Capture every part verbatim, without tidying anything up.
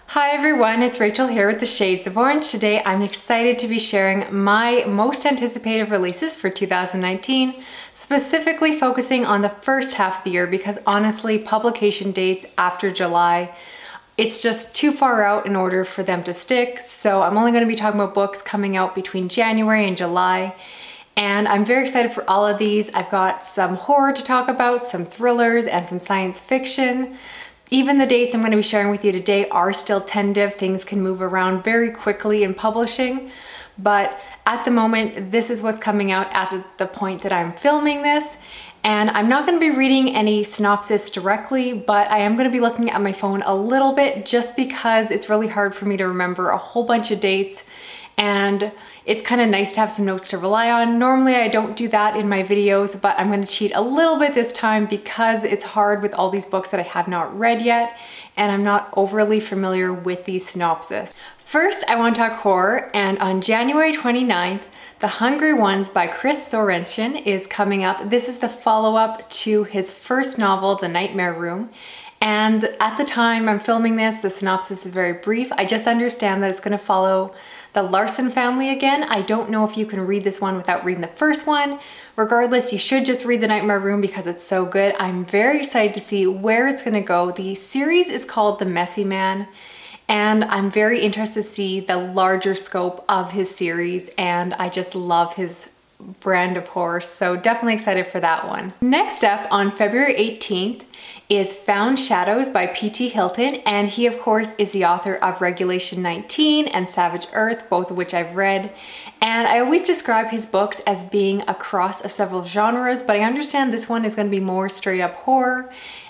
Hi everyone, it's Rachel here with the Shades of Orange. Today I'm excited to be sharing my most anticipated releases for two thousand nineteen, specifically focusing on the first half of the year because honestly, publication dates after July, it's just too far out in order for them to stick. So I'm only going to be talking about books coming out between January and July. And I'm very excited for all of these. I've got some horror to talk about, some thrillers, and some science fiction. Even the dates I'm going to be sharing with you today are still tentative. Things can move around very quickly in publishing, but at the moment, this is what's coming out at the point that I'm filming this. And I'm not going to be reading any synopsis directly, but I am going to be looking at my phone a little bit just because it's really hard for me to remember a whole bunch of dates. And it's kind of nice to have some notes to rely on. Normally I don't do that in my videos, but I'm going to cheat a little bit this time because it's hard with all these books that I have not read yet, and I'm not overly familiar with these synopses. First, I want to talk horror, and on January twenty-ninth, The Hungry Ones by Chris Sorensen is coming up. This is the follow-up to his first novel, The Nightmare Room. And at the time I'm filming this, the synopsis is very brief. I just understand that it's going to follow the Larson family again. I don't know if you can read this one without reading the first one. Regardless, you should just read The Nightmare Room because it's so good. I'm very excited to see where it's going to go. The series is called The Messy Man, and I'm very interested to see the larger scope of his series, and I just love his brand of horror, so definitely excited for that one. Next up on February eighteenth is Found Shadows by P T Hylton, and he of course is the author of Regulation nineteen and Savage Earth, both of which I've read. And I always describe his books as being a cross of several genres, but I understand this one is going to be more straight up horror.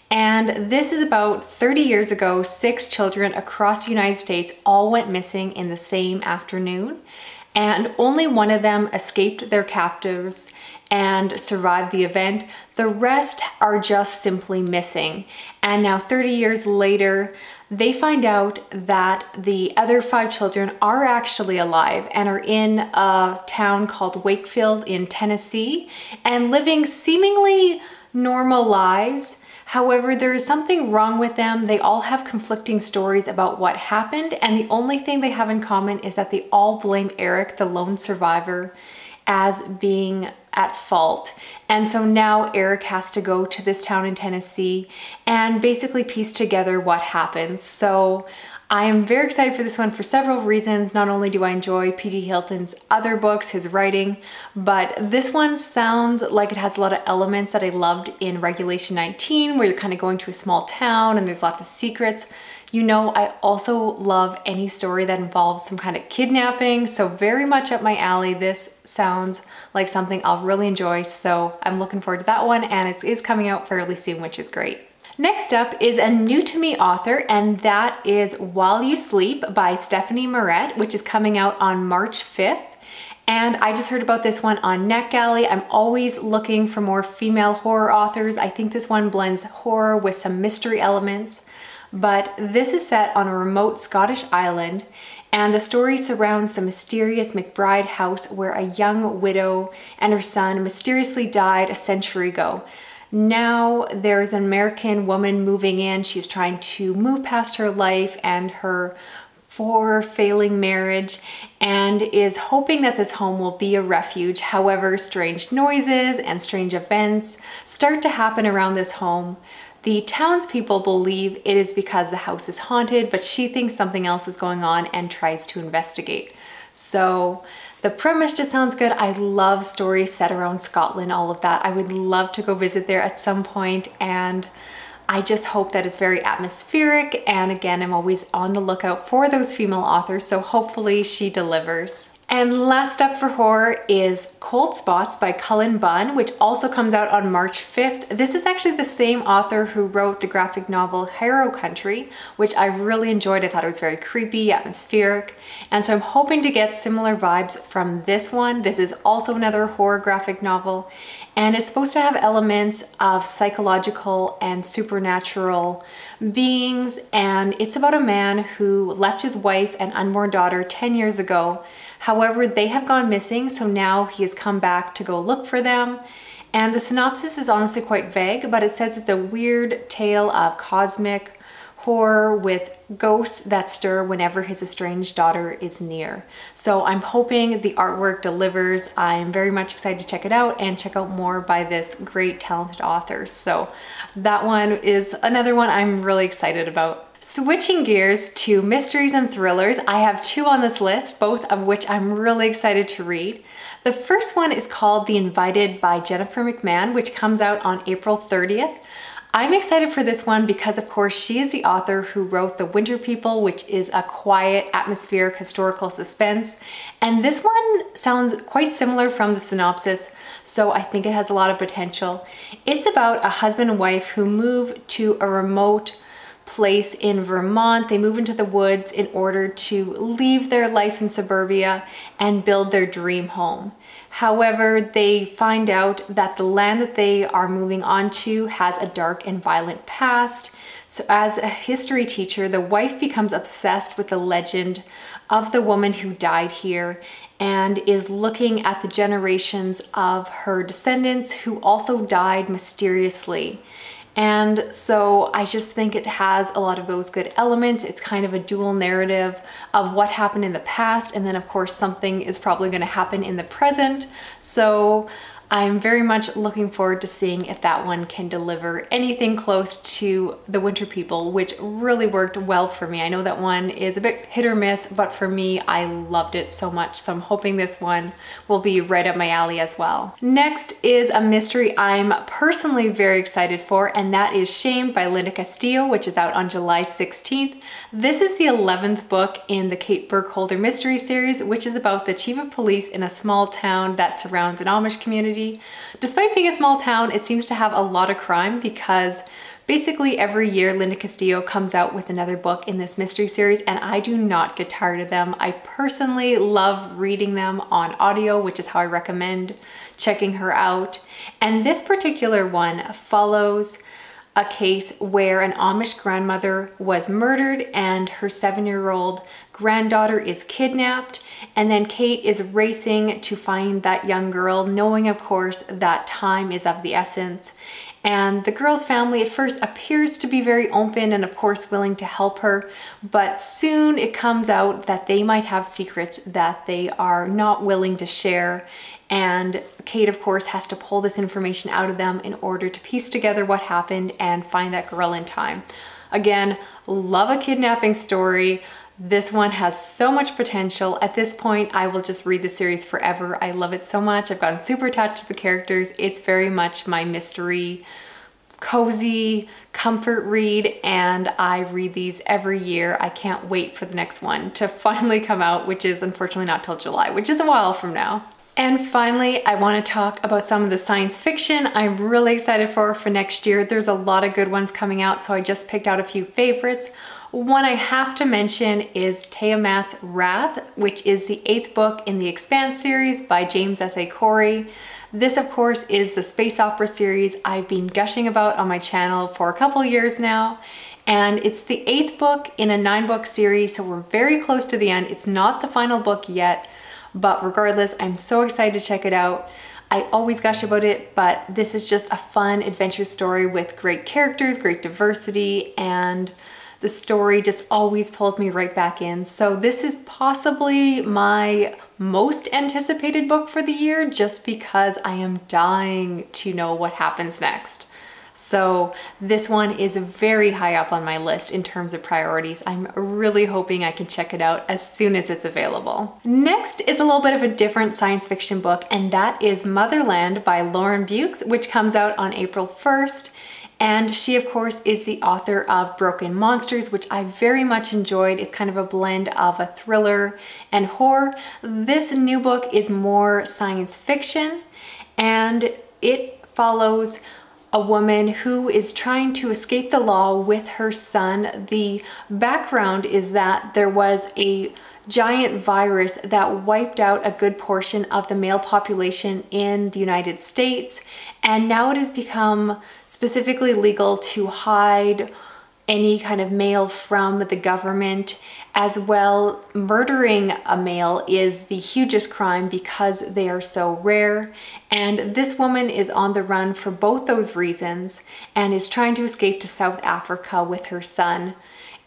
And this is about thirty years ago, six children across the United States all went missing in the same afternoon. And only one of them escaped their captors and survived the event. The rest are just simply missing. And now thirty years later, they find out that the other five children are actually alive and are in a town called Wakefield in Tennessee and living seemingly normal lives. However, there is something wrong with them. They all have conflicting stories about what happened, and the only thing they have in common is that they all blame Eric, the lone survivor, as being at fault. And so now Eric has to go to this town in Tennessee and basically piece together what happened. So I am very excited for this one for several reasons. Not only do I enjoy P T Hylton's other books, his writing, but this one sounds like it has a lot of elements that I loved in Regulation nineteen, where you're kind of going to a small town and there's lots of secrets. You know, I also love any story that involves some kind of kidnapping, so very much up my alley. This sounds like something I'll really enjoy, so I'm looking forward to that one, and it is coming out fairly soon, which is great. Next up is a new to me author, and that is While You Sleep by Stephanie Merritt, which is coming out on March fifth. And I just heard about this one on NetGalley. I'm always looking for more female horror authors. I think this one blends horror with some mystery elements. But this is set on a remote Scottish island, and the story surrounds the mysterious McBride house where a young widow and her son mysteriously died a century ago. Now there's an American woman moving in. She's trying to move past her life and her for failing marriage and is hoping that this home will be a refuge. However, strange noises and strange events start to happen around this home. The townspeople believe it is because the house is haunted, but she thinks something else is going on and tries to investigate. So the premise just sounds good. I love stories set around Scotland, all of that. I would love to go visit there at some point, and I just hope that it's very atmospheric. And again, I'm always on the lookout for those female authors, so hopefully she delivers. And last up for horror is Cold Spots by Cullen Bunn, which also comes out on March fifth. This is actually the same author who wrote the graphic novel Harrow Country, which I really enjoyed. I thought it was very creepy, atmospheric. And so I'm hoping to get similar vibes from this one. This is also another horror graphic novel, and it's supposed to have elements of psychological and supernatural beings. And it's about a man who left his wife and unborn daughter ten years ago. However, they have gone missing, so now he has come back to go look for them. And the synopsis is honestly quite vague, but it says it's a weird tale of cosmic horror with ghosts that stir whenever his estranged daughter is near. So I'm hoping the artwork delivers. I'm very much excited to check it out and check out more by this great talented author. So that one is another one I'm really excited about. Switching gears to mysteries and thrillers, I have two on this list, both of which I'm really excited to read. The first one is called The Invited by Jennifer McMahon, which comes out on April thirtieth. I'm excited for this one because, of course, she is the author who wrote The Winter People, which is a quiet, atmospheric, historical suspense. And this one sounds quite similar from the synopsis, so I think it has a lot of potential. It's about a husband and wife who move to a remote place in Vermont. They move into the woods in order to leave their life in suburbia and build their dream home. However, they find out that the land that they are moving onto has a dark and violent past. So as a history teacher, the wife becomes obsessed with the legend of the woman who died here and is looking at the generations of her descendants who also died mysteriously. And so I just think it has a lot of those good elements. It's kind of a dual narrative of what happened in the past, and then of course something is probably going to happen in the present. So I'm very much looking forward to seeing if that one can deliver anything close to The Winter People, which really worked well for me. I know that one is a bit hit or miss, but for me, I loved it so much. So I'm hoping this one will be right up my alley as well. Next is a mystery I'm personally very excited for, and that is Shamed by Linda Castillo, which is out on July sixteenth. This is the eleventh book in the Kate Burkholder mystery series, which is about the chief of police in a small town that surrounds an Amish community. Despite being a small town, it seems to have a lot of crime because basically every year Linda Castillo comes out with another book in this mystery series, and I do not get tired of them. I personally love reading them on audio, which is how I recommend checking her out. And this particular one follows a case where an Amish grandmother was murdered and her seven-year-old granddaughter is kidnapped, and then Kate is racing to find that young girl, knowing of course that time is of the essence. And the girl's family at first appears to be very open and of course willing to help her, but soon it comes out that they might have secrets that they are not willing to share. And Kate, of course, has to pull this information out of them in order to piece together what happened and find that girl in time. Again, love a kidnapping story. This one has so much potential. At this point, I will just read the series forever. I love it so much. I've gotten super attached to the characters. It's very much my mystery, cozy, comfort read, and I read these every year. I can't wait for the next one to finally come out, which is unfortunately not till July, which is a while from now. And finally, I want to talk about some of the science fiction I'm really excited for for next year. There's a lot of good ones coming out, so I just picked out a few favorites. One I have to mention is Tiamat's Wrath, which is the eighth book in the Expanse series by James S A Corey. This, of course, is the space opera series I've been gushing about on my channel for a couple years now. And it's the eighth book in a nine book series, so we're very close to the end. It's not the final book yet, but regardless, I'm so excited to check it out. I always gush about it, but this is just a fun adventure story with great characters, great diversity, and the story just always pulls me right back in. So this is possibly my most anticipated book for the year just because I am dying to know what happens next. So this one is very high up on my list in terms of priorities. I'm really hoping I can check it out as soon as it's available. Next is a little bit of a different science fiction book, and that is Motherland by Lauren Beukes, which comes out on April first. And she, of course, is the author of Broken Monsters, which I very much enjoyed. It's kind of a blend of a thriller and horror. This new book is more science fiction, and it follows a woman who is trying to escape the law with her son. The background is that there was a giant virus that wiped out a good portion of the male population in the United States, and now it has become specifically legal to hide any kind of male from the government. As well, murdering a male is the hugest crime because they are so rare, and this woman is on the run for both those reasons and is trying to escape to South Africa with her son.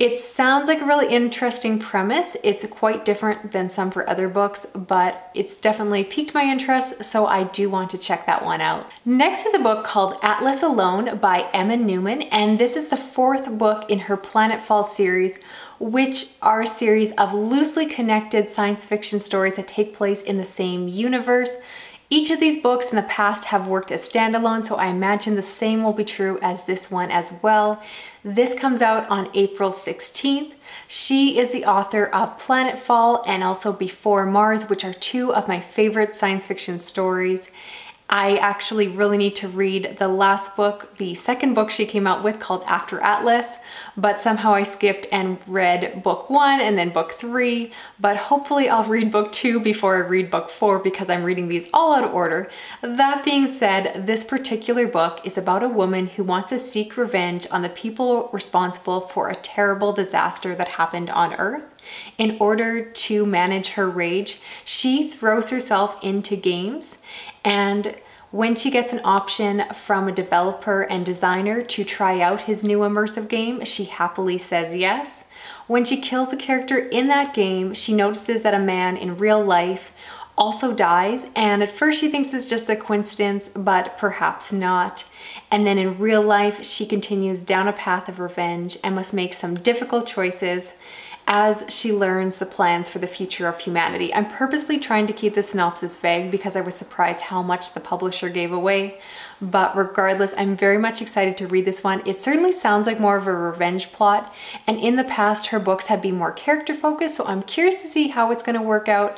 It sounds like a really interesting premise. It's quite different than some for other books, but it's definitely piqued my interest, so I do want to check that one out. Next is a book called Atlas Alone by Emma Newman, and this is the fourth book in her Planetfall series, which are a series of loosely connected science fiction stories that take place in the same universe. Each of these books in the past have worked as standalone, so I imagine the same will be true as this one as well. This comes out on April sixteenth. She is the author of Planetfall and also Before Mars, which are two of my favorite science fiction stories. I actually really need to read the last book, the second book she came out with called After Atlas, but somehow I skipped and read book one and then book three, but hopefully I'll read book two before I read book four because I'm reading these all out of order. That being said, this particular book is about a woman who wants to seek revenge on the people responsible for a terrible disaster that happened on Earth. In order to manage her rage, she throws herself into games, and when she gets an option from a developer and designer to try out his new immersive game, she happily says yes. When she kills a character in that game, she notices that a man in real life also dies, and at first she thinks it's just a coincidence, but perhaps not. And then in real life, she continues down a path of revenge and must make some difficult choices as she learns the plans for the future of humanity. I'm purposely trying to keep the synopsis vague because I was surprised how much the publisher gave away. But regardless, I'm very much excited to read this one. It certainly sounds like more of a revenge plot, and in the past her books have been more character focused, so I'm curious to see how it's going to work out.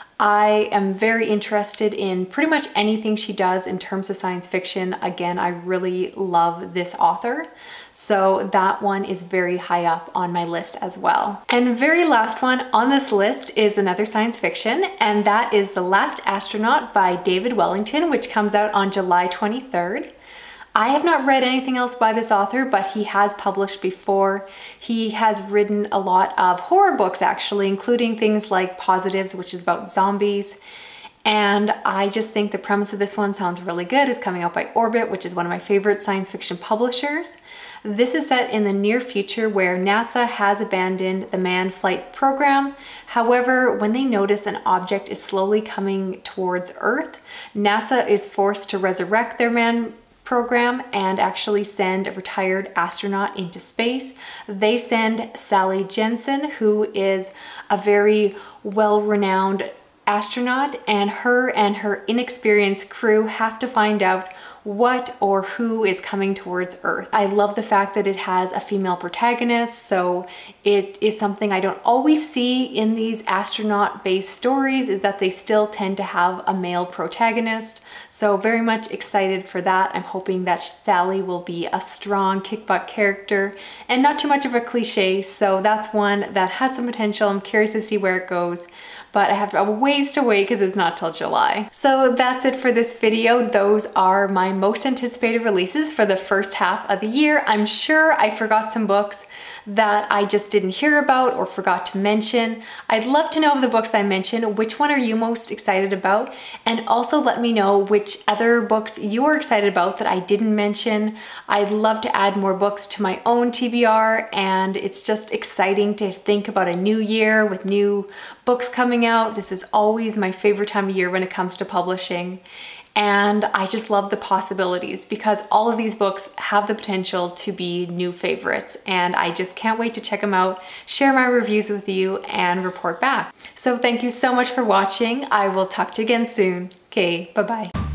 I am very interested in pretty much anything she does in terms of science fiction. Again, I really love this author. So that one is very high up on my list as well. And very last one on this list is another science fiction, and that is The Last Astronaut by David Wellington, which comes out on July twenty-third. I have not read anything else by this author, but he has published before. He has written a lot of horror books actually, including things like Positives, which is about zombies. And I just think the premise of this one sounds really good. It's coming out by Orbit, which is one of my favorite science fiction publishers. This is set in the near future where NASA has abandoned the manned flight program. However, when they notice an object is slowly coming towards Earth, NASA is forced to resurrect their manned program and actually send a retired astronaut into space. They send Sally Jensen, who is a very well-renowned astronaut, and her and her inexperienced crew have to find out what or who is coming towards Earth. I love the fact that it has a female protagonist, so it is something I don't always see in these astronaut-based stories, is that they still tend to have a male protagonist. So very much excited for that. I'm hoping that Sally will be a strong kick-butt character and not too much of a cliche, so that's one that has some potential. I'm curious to see where it goes, but I have a ways to wait because it's not till July. So that's it for this video. Those are my most anticipated releases for the first half of the year. I'm sure I forgot some books that I just didn't hear about or forgot to mention. I'd love to know of the books I mentioned, which one are you most excited about? And also let me know which other books you are excited about that I didn't mention. I'd love to add more books to my own T B R, and it's just exciting to think about a new year with new books coming out. This is always my favorite time of year when it comes to publishing. And I just love the possibilities because all of these books have the potential to be new favorites, and I just can't wait to check them out, share my reviews with you, and report back. So thank you so much for watching. I will talk to you again soon. Okay, bye-bye.